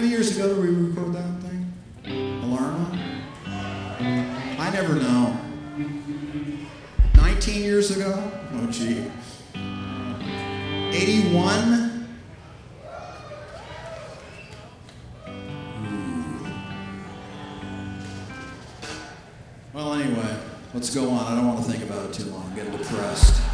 many years ago did we record that thing? Alarma? I never know. 19 years ago? Oh, gee. 81? Well, anyway, let's go on. I don't want to think about it too long. I'm getting depressed.